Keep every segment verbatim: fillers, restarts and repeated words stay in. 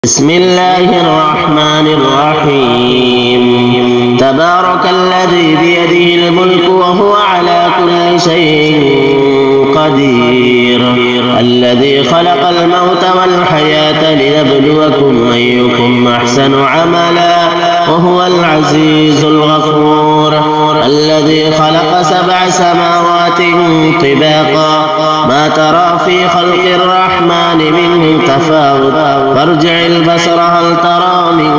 بسم الله الرحمن الرحيم. تبارك الذي بيده الملك وهو على كل شيء قدير، الذي خلق الموت والحياة ليبلوكم أيكم أحسن عملا وهو العزيز الغفور، الذي خلق سبع سماوات طباقا ما ترى في خلق الرحمن من تفاوت، فارجع البصر هل ترى من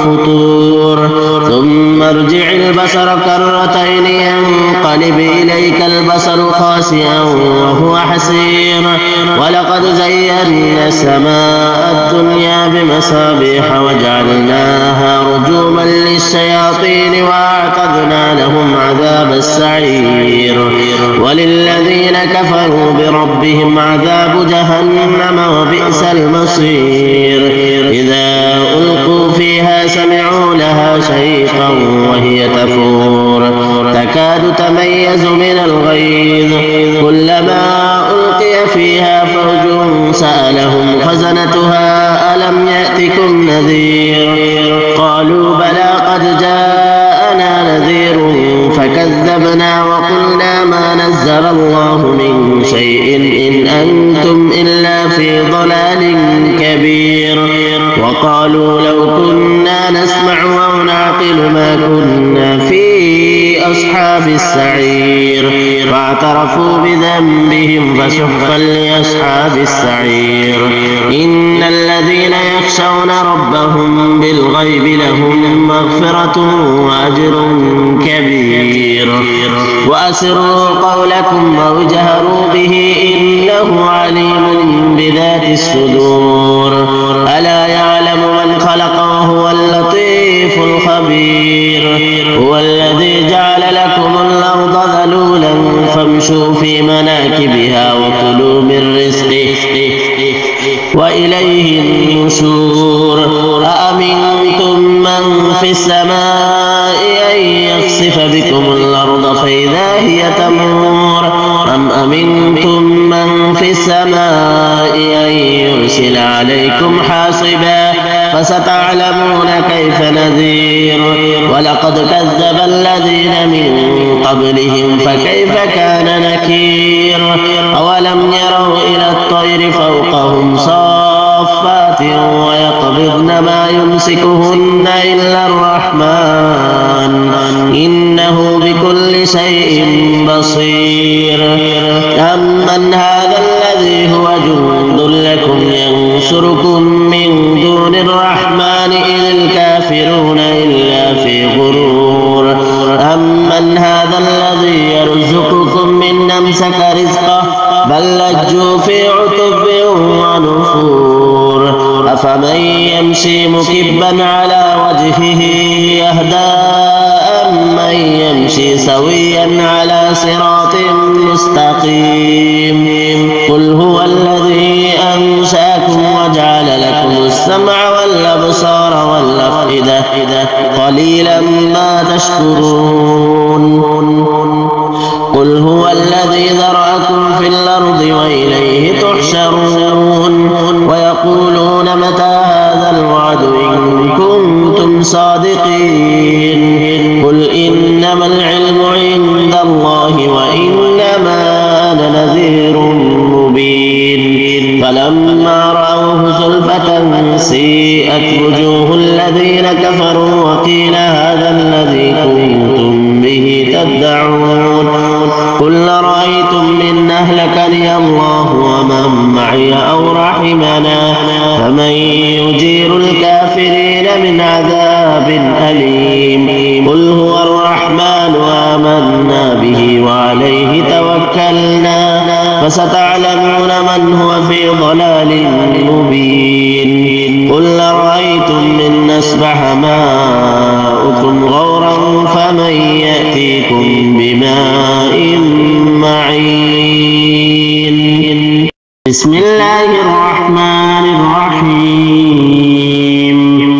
فطور، ثم ارجع البصر كرتين ينقلب إليك البصر خاسئا وهو حسير، ولقد زينا السماء الدنيا بمصابيح وجعلناها رجوما للشياطين وأعتدنا لهم عذاب السعير، وللذين كفروا بربهم عذاب جهنم وبئس المصير. إذا ألقوا فيها سمعوا لها شهيقا وهي تفور تكاد تميز من الغيظ، كلما ألقي فيها فوج سألهم خزنتها ألم يأتكم نذير، قالوا بلى قد جاءنا نذير فكذبنا وقلنا ما نزل الله من شيء إن أنتم إلا في ضلال كبير، وقالوا لو كنا نسمع أو نعقل ما كنا في أصحاب السعير، فاعترفوا بذنبهم فسحقا لأصحاب السعير. إن الذين يخشون ربهم بالغيب لهم مغفرة وأجر كبير، وأسروا قولكم أو جهروا به إنه عليم بذات الصدور، ألا يعلم من خلق وهو اللطيف الخبير. هو الذي جعل لكم الأرض ذلولا فامشوا في مناكبها وكلوا من رزقه وإليه النشور. أأمنتم من في السماء أن يخسف بكم الأرض فإذا هي تمور، أم أمنتم من في السماء أن يرسل عليكم حاصبا فستعلمون كيف نذير. ولقد كذب الذين من قبلهم فكيف كان نكير. أولم يروا إلى الطير فوقهم صافات ويقبضن ما يمسكهن إلا الرحمن إنه بكل شيء بصير. أمن هذا الذي هو جند لكم ينصركم من دون الرحمن إن الكافرون إلا في غرور. أمن هذا الذي يرزقكم من أمسك رزقه بل لجوا في عتب ونفور. أفمن يمشي مكبا على وجهه يهدى أمن يمشي سويا على صراط مستقيم. قل هو الذي أنشأكم وجعل لكم السمع والأبصار والأفئدة قليلا ما تشكرون. قل هو الذي ذرأكم في الأرض وإليه تحشرون. ويقولون متى هذا الوعد إن كنتم صادقين. قل إنما العلم عند الله وإنما أنا نذير مبين. فلما رأوه زلفة سيئت وجوه الذين كفروا وقيل هذا الذي كنتم به تدعون. قل رأيتم إن أهلكني الله ومن معي أو رحمنا فمن يجير الكافرين من عذاب أليم. قل هو الرحمن آمنا به وعليه توكلنا فستعلمون من هو في ضلال مبين. قل رأيتم إن أصبح ماؤكم غورا فمن يأتيكم بماء معين. بسم الله الرحمن الرحيم.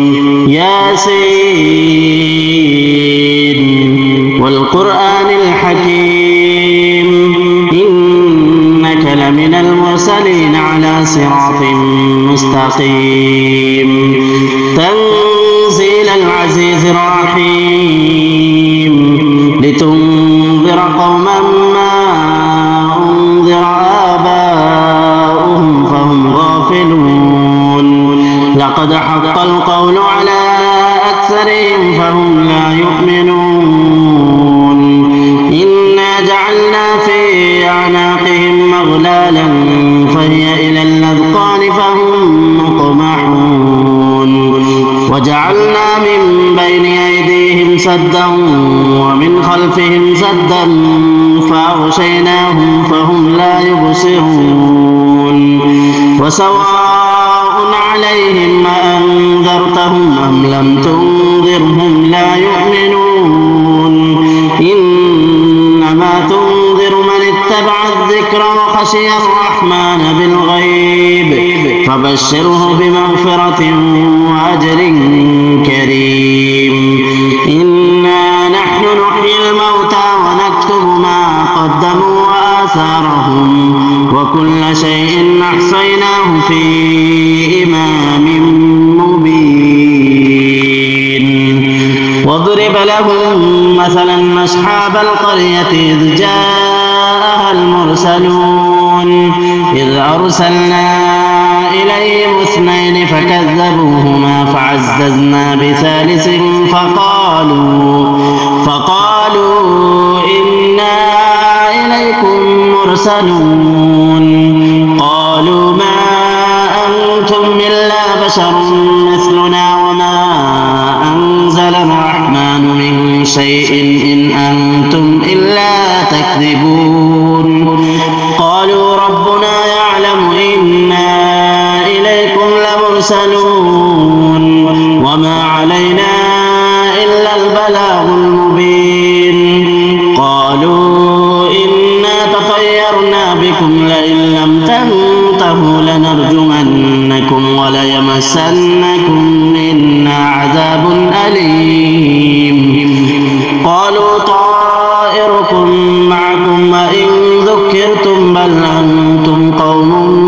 ياسين والقرآن الحكيم إنك لمن المرسلين على صراط مستقيم. مستقيم تنزيل العزيز الرحيم لتنذر قوما ما أنذر آباؤهم فهم غافلون لقد حق القول على أكثرهم فهم لا يؤمنون إنا جعلنا في أعناقهم مغلالا فهي إلى الأذقان فهم مقمحون وجعلنا من بين أيديهم سدا ومن خلفهم سدا فأغشيناهم فهم لا يبصرون وسواء عليهم أأنذرتهم أم لم تنذرهم لا يؤمنون إنما تنذر من اتبع الذكر وخشي الرحمن بالغيب فبشره بمغفرة وأجر كريم إنا نحن نحيي الموتى ونكتب ما قدموا وآثارهم وكل شيء أحصيناه في إمام مبين واضرب لهم مثلا أصحاب القرية إذ جاءها المرسلون إذ أرسلنا إليهم اثنين فكذبوهما فعززنا بثالث فقالوا فقالوا إنا إليكم مرسلون قالوا ما أنتم إلا بشر مثلنا وما أنزل الرحمن من شيء إن أنتم إلا تكذبون قالوا ربنا يعلم إنا إليكم لمرسلون وما علينا إلا البلاغ المبين قالوا إنا تطيرنا بكم لئن لم تنتهوا لنرجمنكم وليمسنكم منا عذاب أليم قالوا طائركم معكم وإن ذكرتم بل أنتم قوم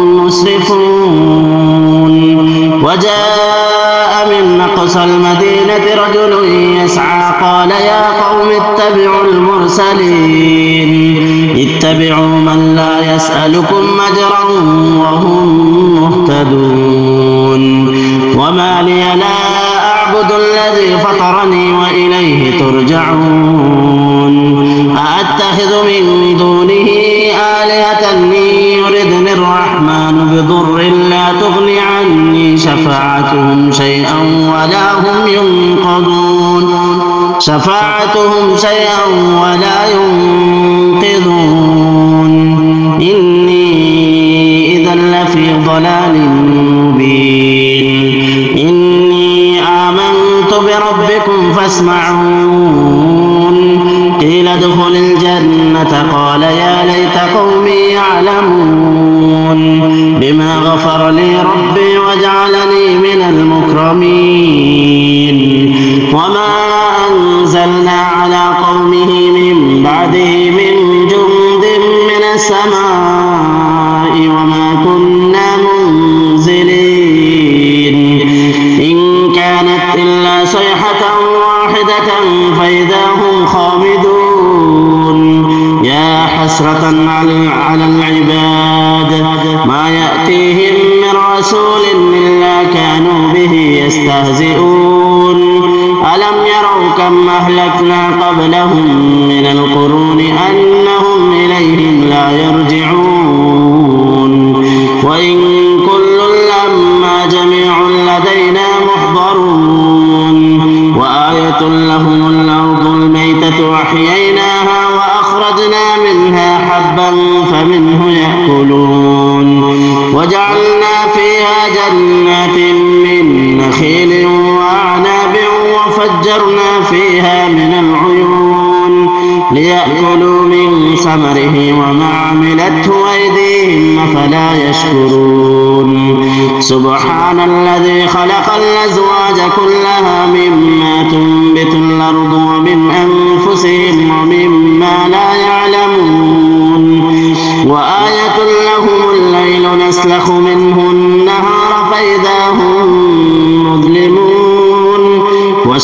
مسرفون وجاء من أقصى المدينة رجل يسعى قال يا قوم اتبعوا المرسلين اتبعوا من لا يسألكم أجرا وهم مهتدون وما لي لا أعبد الذي فطرني وإليه ترجعون أأتخذ من دونه آلهة يردني الرحمن بضر لا تغني عني شفاعتهم شيئا ولا هم ينقذون شفاعتهم شيئا ولا ينقذون إني إذا لفي ضلال مبين إني آمنت بربكم فاسمعون قيل ادخل الجنة قال يا ليت قومي يعلمون بما غفر لي ربي وجعلني من المكرمين وما أنزلنا على قومه من بعده من جند من السماء وما كنا منزلين إن كانت إلا صيحة واحدة فإذا هم خامدون يا حسرة على العباد ما يأتيهم من رسول إلا كانوا به يستهزئون ألم يروا كم أهلكنا قبلهم من القرون أنهم إليهم لا يرجعون وإن كل لما جميع لدينا محضرون وآية لهم الأرض الميتة أحييناها وأخرجنا منها حبا فمنه يأكلون وجعلنا فيها جنات من نخيل وأعناب وفجرنا فيها من العيون ليأكلوا من ثمره وما عملته أيديهم أفلا يشكرون سبحان الذي خلق الأزواج كلها مما تنبت الأرض ومن أنفسهم ومما لا يعلمون وآية لهم الليل نسلخ منه النهار فإذا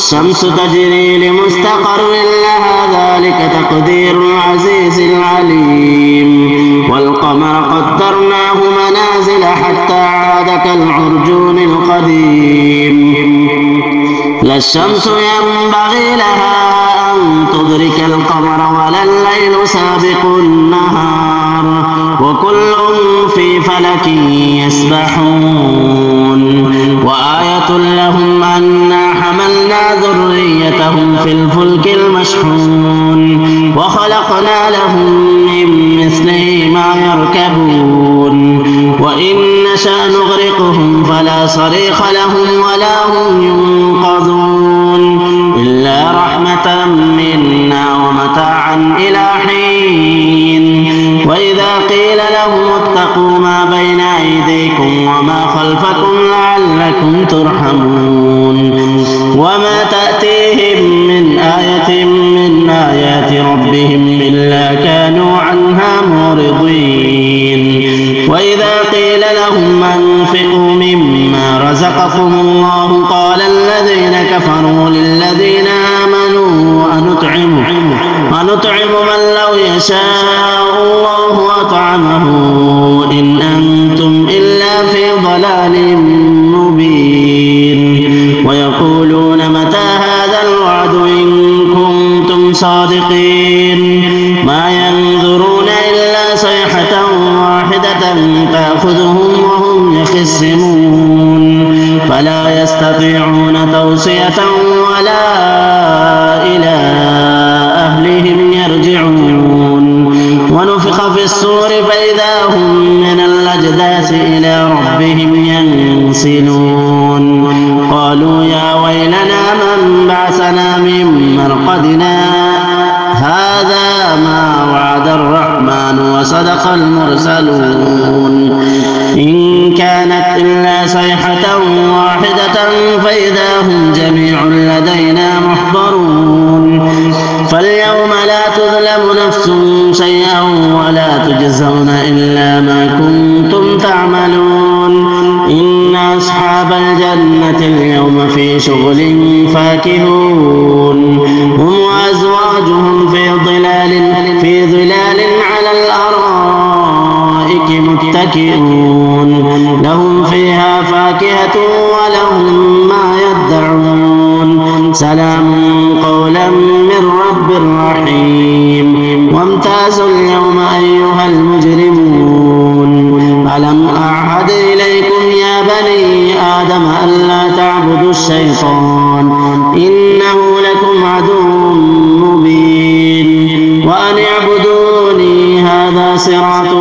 والشمس تجري لمستقر لها ذلك تقدير العزيز العليم والقمر قدرناه منازل حتى عاد كالعرجون القديم لا الشمس ينبغي لها أن تدرك القمر ولا الليل سابق النهار وكل في فلك يسبحون وآية لهم أنا حملنا ذريتهم في الفلك المشحون وخلقنا لهم من مثله ما يركبون وإن نشأ نغرقهم فلا صريخ لهم ولا هم ينقذون إلا رحمة منا ومتاعا إلى حين وإذا قيل لهم اتقوا ما بين أيديكم وما خلفكم لعلكم ترحمون وما تأتيهم من آية من آيات ربهم إلا كانوا عنها معرضين وإذا قيل لهم أنفقوا مما رزقكم الله قال الذين كفروا للذين آمنوا أنطعم أنطعم من لو يشاء الله أطعمه إن أنتم إلا في ضلال مبين ويقولون متى هذا الوعد إن كنتم صادقين ما ينظرون إلا صيحة واحدة تأخذهم وهم يخصمون فلا يستطيعون توصية ولا إلى أهلهم يرجعون ونفخ في الصور فإذا هم من الأجداث إلى ربهم ينسلون قالوا يا ويلنا من بعثنا من مرقدنا هذا ما وعد الرحمن وصدق المرسلون إن كانت إلا صيحة واحدة فإذا هم جميع لدينا محضرون فاليوم لا تظلم نفس شيئا ولا تجزون إلا ما كنتم تعملون إن أصحاب الجنة اليوم في شغل فاكهون هم وأزواجهم في ظلال في ظلال على الأرائك متكئون لهم فيها فاكهة ولهم ما يدعون سلام قولا من رب رحيم وامتازوا اليوم أيها المجرمون ألم أعهد إليكم يا بني آدم ألا تعبدوا الشيطان إنه لكم عدو مبين وأن اعبدوني هذا صراط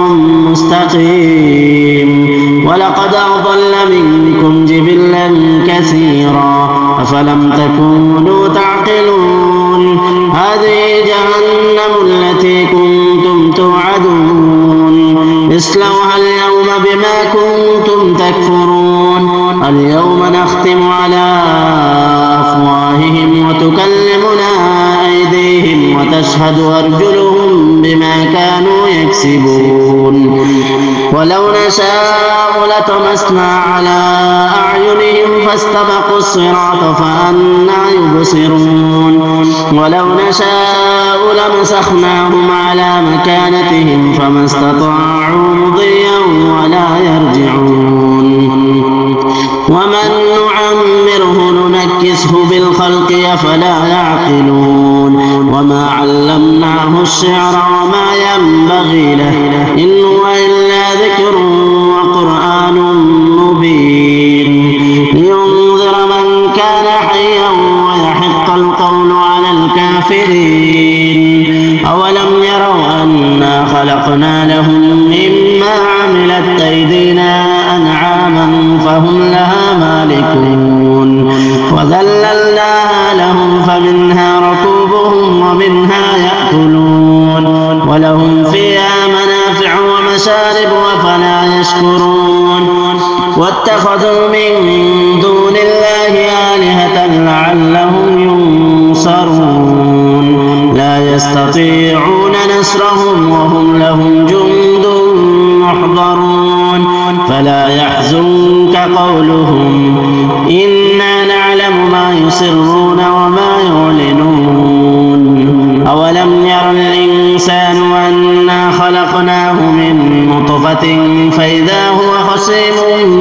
مستقيم ولقد أضل منكم جبلا كثيرا أفلم تكونوا تعقلون هذه جهنم التي كنتم توعدون اصلوها اليوم بما كنتم تكفرون اليوم نختم على أفواههم وتكلمنا أيديهم وتشهد أرجلهم بما كانوا يكسبون ولو نشاء لطمسنا على أعينهم فاستبقوا الصراط فأنى يبصرون ولو نشاء لمسخناهم على مكانتهم فما استطاعوا مضيا ولا يرجعون ومن نعمره ننكسه بالخلق أفلا يعقلون وما علمناه الشعر وما ينبغي له إن هو إلا ذكر وقرآن مبين لينذر من كان حيا ويحق القول على الكافرين أولم يروا أنا خلقنا لهم مما عملت أيدينا أنعاما فهم لها مالكون وذللناها لهم فمنها ركوبهم ومنها يأكلون ولهم فيها منافع ومشارب وفلا يشكرون واتخذوا من دون الله آلهة لعلهم ينصرون لا يستطيعون نصرهم وهم لهم جند محضرون فلا يحزنك قولهم إنا نعلم يعلم ما يسرون وما يعلنون أولم ير الإنسان أنا خلقناه من نطفة فإذا هو خصيم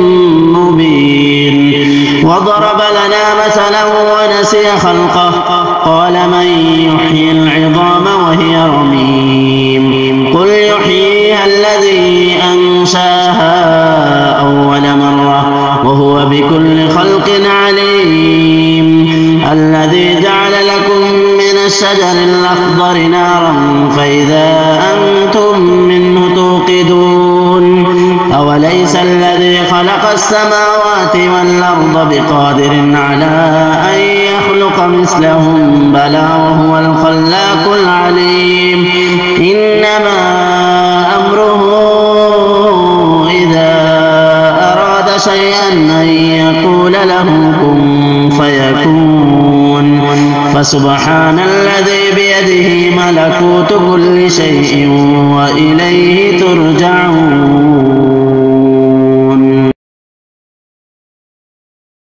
مبين وضرب لنا مثلا ونسي خلقه قال من يحيي العظام وهي رميم قل يحييها الذي أنشاها أول مرة وهو بكل خلق عليم الذي جعل لكم من الشجر الأخضر نارا فإذا أنتم منه توقدون أوليس الذي خلق السماوات والأرض بقادر على أن يخلق مثلهم بلى وهو الخلاق العليم إنما أمره إذا أراد شيئا أن يقول له كن فيكون فسبحان الذي بيده ملكوت كل شيء وإليه ترجعون.